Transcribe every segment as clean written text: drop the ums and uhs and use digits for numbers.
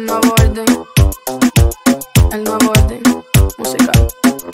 el nuevo orden, el nuevo orden musical.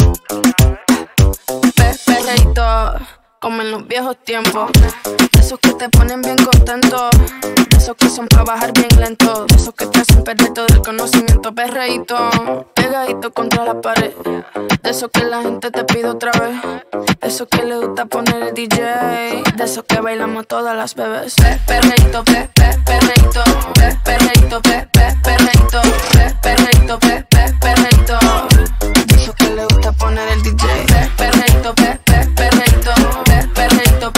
Perreíto, como en los viejos tiempos, de esos que te ponen bien contento, de esos que son pa' bajar bien lento, de esos que te hacen perder todo el conocimiento. Perreíto, pegadito contra la pared, de esos que la gente te pide otra vez, de esos que le gusta poner el DJ, de esos que bailamos todas las bebés. Perreíto, perreíto, perreíto, perreíto, perreíto, perreíto, de esos que le gusta poner el DJ. Perreíto, perreíto, perreíto, perreíto,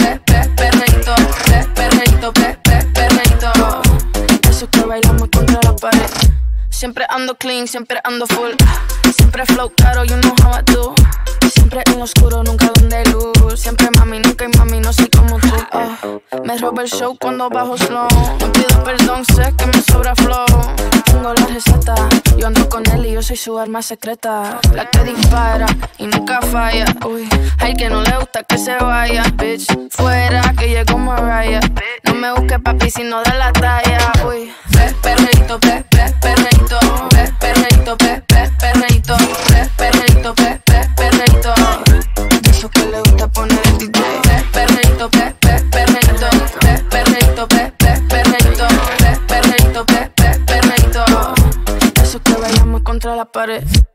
perreíto, de esos que bailamos contra la pared. Siempre ando clean, siempre ando full, siempre flow caro, you know how I do. Siempre en lo oscuro, nunca donde hay luz. Siempre mami, nunca hay mami, no soy como tú. Me roba el show cuando bajo slow. No pido perdón, sé que me sobra flow. Tengo la receta, yo ando con él y yo soy su arma secreta. La que dispara y nunca falla. Uy, hay que no le gusta que se vaya. Bitch, fuera que llegó Mariah. No me busques papi si no da la talla. Uy, perreíto, perreíto, perreíto, perreíto, perreíto, perreíto, de esos que le gusta poner el DJ. Perreíto, perreíto, perreíto, perreíto, perreíto, perreíto, de esos que bailamos contra la pared.